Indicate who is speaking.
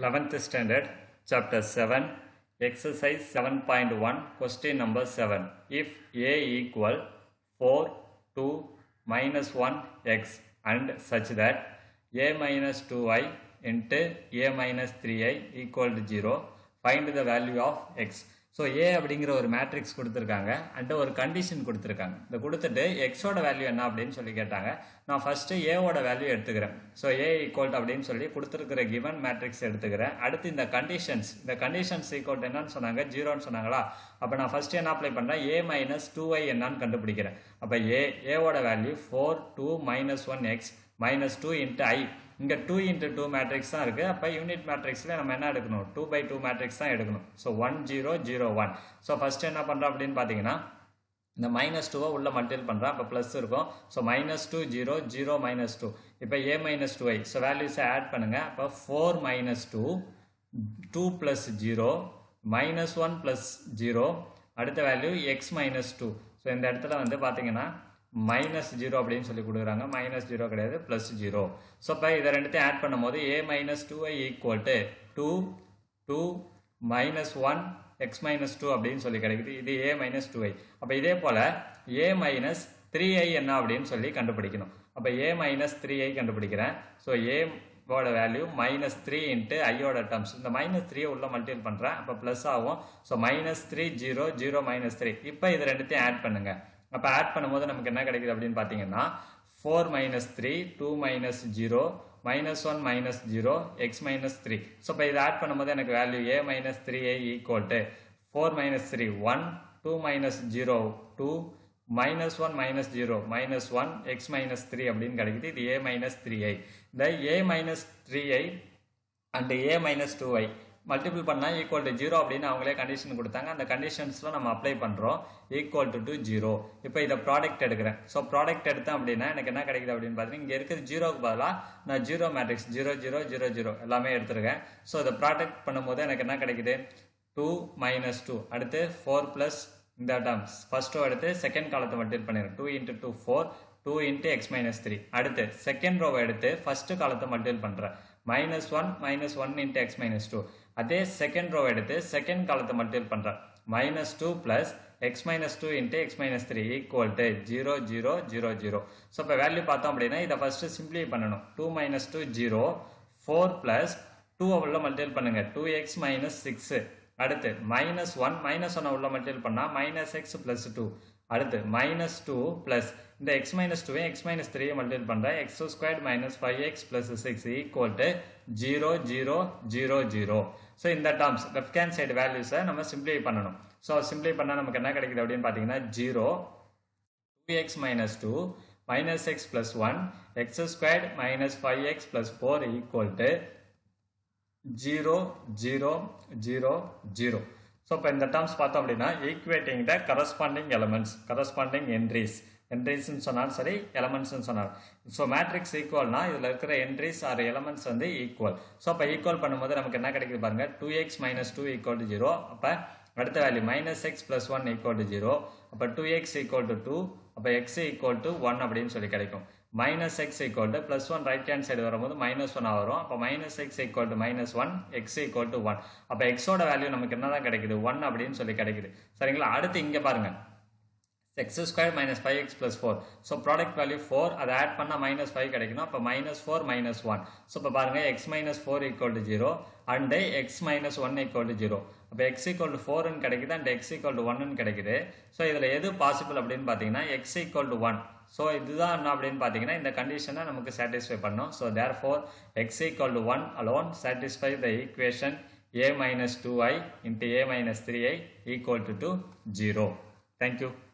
Speaker 1: 11th standard, chapter 7, exercise 7.1, question number 7. If a equal 4, 2, minus 1 x and such that a minus 2i into a minus 3i equal to 0, find the value of x. So A அப்படிங்கிற ஒரு matrix கொடுத்துருக்காங்க and ஒரு condition கொடுத்துருக்காங்க. இதை கொடுத்துட்டு எக்ஸோட value என்ன அப்படின்னு சொல்லி கேட்டாங்க. நான் ஃபர்ஸ்ட் ஏவோட வேல்யூ எடுத்துக்கிறேன். ஸோ ஏ ஈக்குவல் அப்படின்னு சொல்லி கொடுத்துருக்கிற கிவன் மேட்ரிக்ஸ் எடுத்துக்கிறேன். அடுத்து இந்த கண்டிஷன்ஸ் ஈக்குவல் என்னன்னு சொன்னாங்க, ஜீரோன்னு சொன்னாங்களா. அப்போ நான் ஃபர்ஸ்ட் என்ன அப்ளை பண்ணுறேன், ஏ மைனஸ் 2i என்னன்னு கண்டுபிடிக்கிறேன். அப்போ ஏவோட value 4, 2, minus 1x minus 2 into i. இங்கே 2 into 2 மேட்ரிக்ஸ் தான் இருக்குது. அப்போ யூனிட் மேட்ரிக்ஸில் நம்ம என்ன எடுக்கணும், 2/2 மேட்ரிக்ஸ் தான் எடுக்கணும். ஸோ 1 0 0 1. ஸோ ஃபஸ்ட்டு என்ன பண்ணுறோம் அப்படின்னு பார்த்தீங்கன்னா, இந்த -2 உள்ள மல்டிபிள் பண்ணுறேன். அப்போ ப்ளஸ் இருக்கும். ஸோ -2 0 0 -2. இப்போ a minus 2i. ஸோ வேல்யூஸை ஆட் பண்ணுங்கள். அப்போ 4 minus 2 2 plus 0 minus 1 plus 0. அடுத்த வேல்யூ x minus 2. ஸோ இந்த இடத்துல வந்து பார்த்தீங்கன்னா -0 அப்படின்னு சொல்லி கொடுக்குறாங்க. -0 கிடையாது, +0. ஸோ இப்போ இதை ரெண்டுத்தையும் ஆட் பண்ணும்போது a minus 2i equal to 2 2 minus 1 x minus 2 அப்படின்னு சொல்லி கிடைக்குது. இது a minus 2i. அப்போ இதே போல் a minus 3i என்ன அப்படின்னு சொல்லி கண்டுபிடிக்கணும். அப்போ a minus 3i கண்டுபிடிக்கிறேன். ஸோ a வேல்யூ -3 இன்ட்டு ஐயோட டர்ம்ஸ். இந்த -3 உள்ள மல்டிபிள் பண்ணுறேன். அப்போ ப்ளஸ் ஆகும். ஸோ -3 0 0 -3. இப்போ இது ரெண்டுத்தையும் ஆட் பண்ணுங்க. அப்போ ஆட் பண்ணும்போது நமக்கு என்ன கிடைக்குது அப்படின்னு பார்த்தீங்கன்னா 4 minus 3 2 minus 0 minus 1 minus 0 x minus 3. So இப்போ இதை ஆட் பண்ணும்போது எனக்கு value a minus 3i equal to 4 minus 3 1 2 minus 0 2 minus 1 minus 0 minus 1 x minus 3 அப்படின்னு கிடைக்குது. இது a minus 3i. இந்த a minus 3i and a minus 2i multiple பண்ணால் equal to 0 அப்படின்னு அவங்களே கண்டிஷன் கொடுத்தாங்க. அந்த கண்டிஷன்ஸில் நம்ம அப்ளை பண்ணுறோம். Equal to 0. இப்போ இதை ப்ராடக்ட் எடுக்கிறேன். ஸோ ப்ராடக்ட் எடுத்தேன் அப்படின்னா எனக்கு என்ன கிடைக்குது அப்படின்னு பார்த்தீங்கன்னா, இங்கே இருக்கிற 0க்கு பதிலாக நான் 0 மேட்ரிக்ஸ் 0 0 0 0 எல்லாமே எடுத்துருக்கேன். ஸோ இதை ப்ராடக்ட் பண்ணும்போது எனக்கு என்ன கிடைக்குது, 2 minus 2. அடுத்து 4 ப்ளஸ் இந்த டேர்ம்ஸ் ஃபர்ஸ்ட் ரோ எடுத்து செகண்ட் காலத்தை மல்டிபிள் பண்ணிடுறேன். 2 into 2 4 2 into x minus 3. அடுத்து செகண்ட் ரோவை எடுத்து ஃபர்ஸ்ட் காலத்தை மல்டிபிள் பண்ணுறேன். -1 -1 into x minus 2. அதே செகண்ட் ரோ எடுத்து செகண்ட் காலத்தை மல்டிபிள் பண்ணுறேன். -2 plus x minus 2 into x minus 3 equal to 0 0 0 0. So இப்போ வேல்யூ பார்த்தோம் அப்படின்னா இதை ஃபர்ஸ்ட் சிம்பிளை பண்ணணும். 2 minus 2 0 4 plus 2 உள்ள மல்டிபிள் பண்ணுங்க 2x minus 6. அடுத்து -1 உள்ள மல்டிபிள் பண்ணால் -x plus 2. அடுத்து -2 plus இந்த x minus 2 x minus 3 multiple பண்ணுறேன். x squared minus 5x plus 6 equal to 0 0 0 0. So இந்த டேர்ம்ஸ் லெஃப்ட் ஹேண்ட் சைடு வேல்யூஸை நம்ம சிம்பிளை பண்ணணும். ஸோ சிம்பிளை பண்ணால் நமக்கு என்ன கிடைக்குது அப்படின்னு பார்த்தீங்கன்னா 0 2x minus 2 minus x plus 1 x squared minus 5x plus 4 equal to 0 0 0 0. So இப்போ இந்த டேர்ம்ஸ் பார்த்தோம் அப்படின்னா equating the corresponding elements, corresponding என்ட்ரிஸ்ன்னு சொன்னாலும் சரி, எலமெண்ட்ஸ்ன்னு சொன்னாலும். ஸோ மேட்ரிக்ஸ் ஈக்குவல்னா இதில் இருக்கிற என்ட்ரிஸ் ஆர் எலமெண்ட்ஸ் வந்து ஈக்குவல். ஸோ அப்போ ஈக்குவல் பண்ணும்போது நமக்கு என்ன கிடைக்குது பாருங்க, 2x minus 2 ஈக்குவல் டு 0. அப்போ அடுத்த value -x plus 1 equal to 0. அப்போ 2x ஈக்குவல் டு 2. அப்போ x ஈக்குவல் டு 1 அப்படின்னு சொல்லி கிடைக்கும். -x equal to +1 right hand side வரும்போது -1 வரும். அப்போ -x equal to -1 x equal to 1. அப்போ எக்ஸோட வேல்யூ நமக்கு என்ன தான் கிடைக்குது, 1 அப்படின்னு சொல்லி கிடைக்குது. சரிங்களா. அடுத்து இங்கே பாருங்க, x squared minus 5x plus 4. So product value 4, அதை ஆட் பண்ணால் -5 கிடைக்கணும். அப்போ -4 -1. ஸோ இப்போ பாருங்கள் x minus 4 equal to 0 and x minus 1 equal to 0. அப்போ x ஈக்குவல் டு 4ன்னு கிடைக்குது அண்ட் x ஈக்குவல் டு 1ன்னு கிடைக்குது. ஸோ இதில் எது பாசிபிள் அப்படின்னு பார்த்தீங்கன்னா x ஈக்குவல் டு 1. ஸோ இதுதான் என்ன அப்படின்னு பார்த்தீங்கன்னா இந்த கண்டிஷனை நமக்கு சாட்டிஸ்ஃபை பண்ணும். So therefore x equal to 1 alone satisfy the equation a minus 2i into a minus 3i equal to 0. Thank you.